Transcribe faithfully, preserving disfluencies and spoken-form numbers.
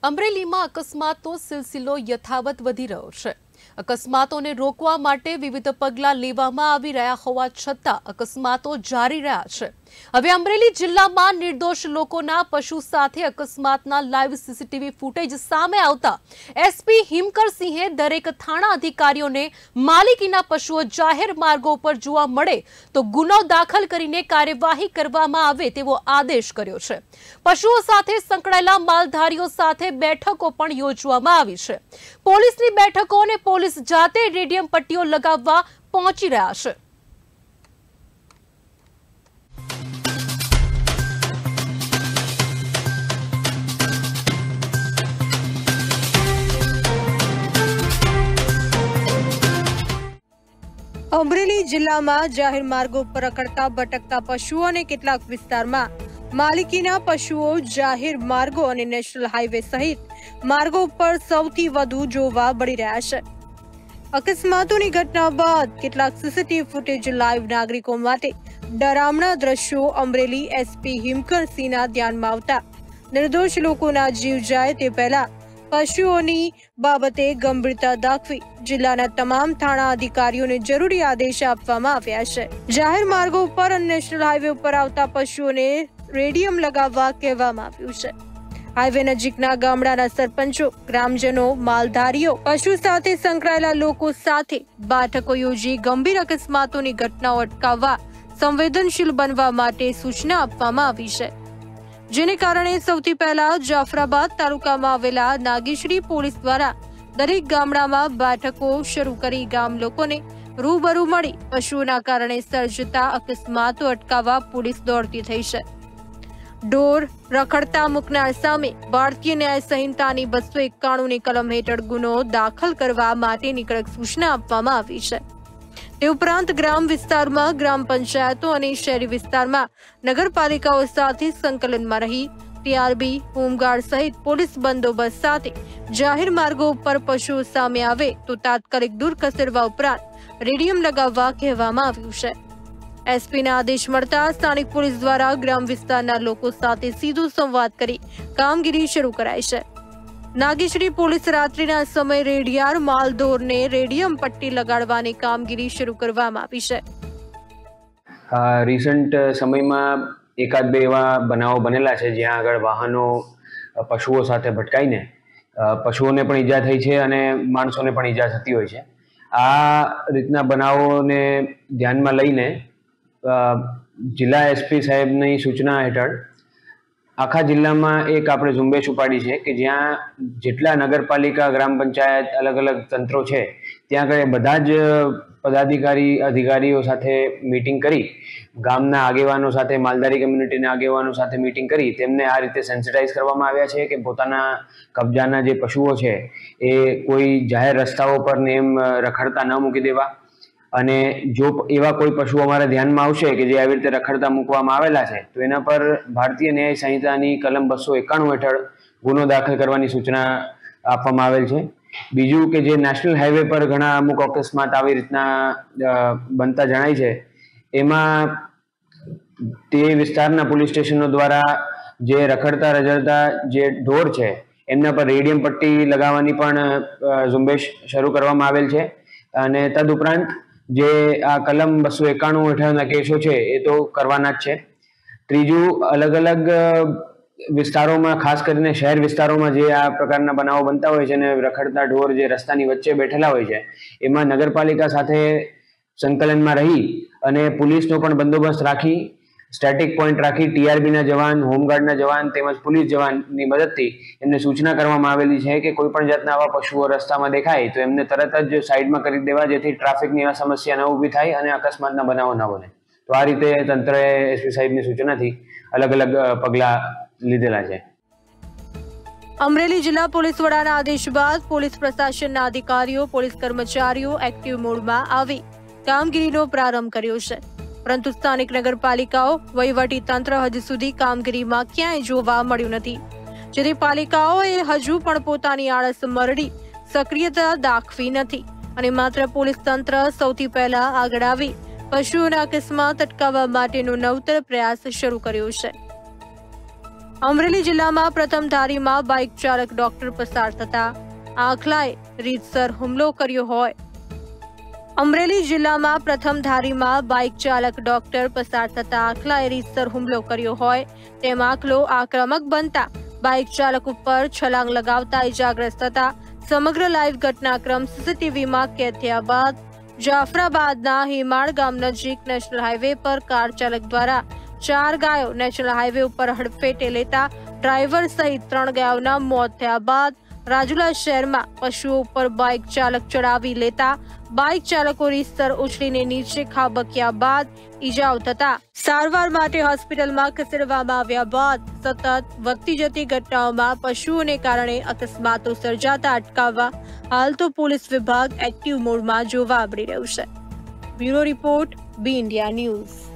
અમરેલીમાં અકસ્માતનો સિલસિલો યથાવત વધી રહ્યો છે। અકસ્માતોને રોકવા માટે વિવિધ પગલાં લેવામાં આવી રહ્યા હોવા છતાં અકસ્માતો જારી રહ્યા છે। હવે અમરેલી જિલ્લામાં નિર્દોષ લોકોના પશુ સાથે અકસ્માતના લાઈવ સીસીટીવી ફૂટેજ સામે આવતા એસપી હિમકરસિંહે દરેક થાણા અધિકારીઓને માલિકીના પશુઓ જાહેર માર્ગો પર જોવા મળે તો ગુનો દાખલ કરીને કાર્યવાહી કરવામાં આવે તેવો આદેશ કર્યો છે। પશુઓ સાથે સંકળાયેલા માલધારીઓ સાથે બેઠકો પણ યોજવામાં આવી છે। પોલીસની બેઠકો અને પોલીસ જાતે રેડિયમ પટ્ટીઓ લગાવવા પહોંચી રહ્યા છે। અમરેલી જિલ્લામાં જાહેર માર્ગો પર રખડતા ભટકતા પશુઓ અને કેટલાક વિસ્તારમાં માલિકીના પશુઓ જાહેર માર્ગો અને નેશનલ હાઈવે સહિત માર્ગો પર સૌથી વધુ જોવા મળી રહ્યા છે। અકસ્માતોની ઘટના બાદ કેટલાક સીસીટીવી ફૂટેજ લાઈવ નાગરિકો માટે ડરામણા દ્રશ્યો અમરેલી એસપી હિમકરસિંહના ધ્યાનમાં આવતા નિર્દોષ લોકોના જીવ જાય તે પહેલા પશુઓની બાબતે ગંભીરતા દાખવી જિલ્લાના તમામ થાણા અધિકારીઓને જરૂરી આદેશ આપવામાં આવ્યા છે। જાહેર માર્ગો પર અને નેશનલ હાઈવે ઉપર આવતા પશુઓને રેડિયમ લગાવવા કહેવામાં આવ્યું છે। હાઈવે નજીકના ગામડાના સરપંચો, ગ્રામજનો, માલધારીઓ, પશુ સાથે સંકળાયેલા લોકો સાથે બેઠકો યોજી ગંભીર અકસ્માતોની ઘટનાઓ અટકાવવા સંવેદનશીલ બનવા માટે સૂચના આપવામાં આવી છે, જેને કારણે સૌથી પહેલા જાફરાબાદ તાલુકામાં આવેલા નાગેશ્રી પોલીસ દ્વારા દરેક ગામડામાં બેઠકો શરૂ કરી ગામ લોકોને રૂબરૂ મળી પશુઓના કારણે સર્જતા અકસ્માતો અટકાવવા પોલીસ દોડતી થઈ છે। ઢોર રખડતા મૂકનાર સામે ભારતીય ન્યાય સંહિતાની બસો એકાણું ની કલમ હેઠળ ગુનો દાખલ કરવા માટેની કડક સૂચના આપવામાં આવી છે। તે ઉપરાંત ગ્રામ વિસ્તારમાં ગ્રામ પંચાયતો અને શહેરી વિસ્તારમાં નગરપાલિકાઓ સાથે સંકલનમાં રહી ટીઆરબી, હોમગાર્ડ સહિત પોલીસ બંદોબસ્ત સાથે જાહેર માર્ગો ઉપર પશુઓ સામે આવે તો તાત્કાલિક દૂર ખસેડવા ઉપરાંત રેડિયમ લગાવવા કહેવામાં આવ્યું છે। એસપીના આદેશ મળતા સ્થાનિક પોલીસ દ્વારા ગ્રામ વિસ્તારના લોકો સાથે સીધો સંવાદ કરી કામગીરી શરૂ કરાઈ છે। નાગેશ્રી પોલીસ રાત્રિના સમયે રેડિયાર માલઢોરને રેડિયમ પટ્ટી લગાડવાની કામગીરી શરૂ કરવામાં આવી છે। રિસન્ટ સમયમાં એકાદ બે એવા બનાવો બનેલા છે જ્યાં આગળ વાહનો પશુઓ સાથે ભટકાઈને પશુઓને પણ ઈજા થઈ છે અને માણસોને પણ ઈજા થતી હોય છે। આ રીતના બનાવોને ધ્યાનમાં લઈને જિલ્લા એસપી સાહેબની સૂચના હેઠળ આખા જિલ્લામાં એક આપણે ઝુંબેશ ઉપાડી છે કે જ્યાં જેટલા નગરપાલિકા, ગ્રામ પંચાયત, અલગ અલગ તંત્રો છે ત્યાં આગળ બધા જ પદાધિકારી અધિકારીઓ સાથે મીટિંગ કરી ગામના આગેવાનો સાથે, માલધારી કમ્યુનિટીના આગેવાનો સાથે મીટિંગ કરી તેમને આ રીતે સેન્સિટાઇઝ કરવામાં આવ્યા છે કે પોતાના કબજાના જે પશુઓ છે એ કોઈ જાહેર રસ્તાઓ પર ને એમ રખડતા ન મૂકી દેવા, અને જો એવા કોઈ પશુઓ અમારા ધ્યાનમાં આવશે કે જે આવી રીતે રખડતા મૂકવામાં આવેલા છે તો એના પર ભારતીય ન્યાય સંહિતાની કલમ બસો એકાણું હેઠળ ગુનો દાખલ કરવાની સૂચના આપવામાં આવેલ છે। બીજું કે જે નેશનલ હાઈવે પર ઘણા અમુક અકસ્માત આવી રીતના બનતા જણાય છે એમાં તે વિસ્તારના પોલીસ સ્ટેશનો દ્વારા જે રખડતા રજડતા જે ઢોર છે એમના પર રેડિયમ પટ્ટી લગાવવાની પણ ઝુંબેશ શરૂ કરવામાં આવેલ છે। અને તદુપરાંત જે આ કલમ બસો એકાણું હેઠળના કેસો છે એ તો કરવાના જ છે। ત્રીજું, અલગ અલગ વિસ્તારોમાં, ખાસ કરીને શહેર વિસ્તારોમાં જે આ પ્રકારના બનાવો બનતા હોય છે અને રખડતા ઢોર જે રસ્તાની વચ્ચે બેઠેલા હોય છે એમાં નગરપાલિકા સાથે સંકલનમાં રહી અને પોલીસનો પણ બંદોબસ્ત રાખી, સ્ટેટિક પોઈન્ટ રાખી ટીઆરબીના જવાન, હોમગાર્ડના જવાન તેમજ પોલીસ જવાનની મદદથી એમને સૂચના કરવામાં આવેલી છે કે કોઈ પણ જાતના આવા પશુઓ રસ્તામાં દેખાય તો એમને તરત જ સાઈડમાં કરી દેવા, જેથી ટ્રાફિકની સમસ્યા ન ઊભી થાય અને અકસ્માતના બનાવો ન બને। તો આ રીતે તંત્રએ એસપી સાહેબની સૂચનાથી અલગ અલગ પગલાં લીધેલા છે। અમરેલી જિલ્લા પોલીસ વડાના આદેશ બાદ પોલીસ પ્રશાસનના અધિકારીઓ, પોલીસ કર્મચારીઓ એક્ટિવ મોડમાં આવી કામગીરીનો પ્રારંભ કર્યો છે, પરંતુ સ્થાનિક નગરપાલિકાઓ, વહીવટી તંત્ર હજુ સુધી કામગીરીમાં ક્યાંય જોવા મળ્યું નથી, જેથી પાલિકાઓએ હજુ પણ પોતાની આળસ મરડી સક્રિયતા દાખવી નથી અને માત્ર પોલીસ તંત્ર સૌથી પહેલા આગળ આવી પશુઓના અકસ્માત અટકાવવા માટેનો નવતર પ્રયાસ શરૂ કર્યો છે। અમરેલી જિલ્લામાં પ્રથમ ધારીમાં બાઇક ચાલક ડોક્ટર પસાર થતા આખલાએ રીતસર હુમલો કર્યો હોય. અમરેલી જિલ્લામાં પ્રથમ ધારીમાં બાઇક ચાલક ડોક્ટર પસાર થતા આખલાએ રીતસર હુમલો કર્યો હોય તેમ આખલો આક્રમક બનતા બાઇક ચાલક ઉપર છલાંગ લગાવતા ઇજાગ્રસ્ત થતા સમગ્ર લાઈવ ઘટનાક્રમ સીસીટીવીમાં કેદ થયા બાદ જાફરાબાદના હિમાળ ગામ નજીક નેશનલ હાઈવે પર કાર ચાલક દ્વારા ચાર ગાયો નેશનલ હાઈવે ઉપર હડફેટે લેતા ડ્રાઈવર સહિત ત્રણ ગાયોના મોત થયા બાદ રાજુલા શહેરમાં પશુઓ ઉપર બાઇક ચાલક ચડાવી લેતા બાઇક ચાલકો રીતસર ઉછળીને નીચે ખાબક્યા બાદ ઈજાઓ થતા સારવાર માટે હોસ્પિટલમાં ખસેડવામાં આવ્યા બાદ સતત વધતી જતી ઘટનાઓમાં પશુઓને કારણે અકસ્માતો સર્જાતા અટકાવવા હાલ તો પોલીસ વિભાગ એક્ટિવ મોડમાં જોવા મળી રહ્યું છે. Bureau report, B India news.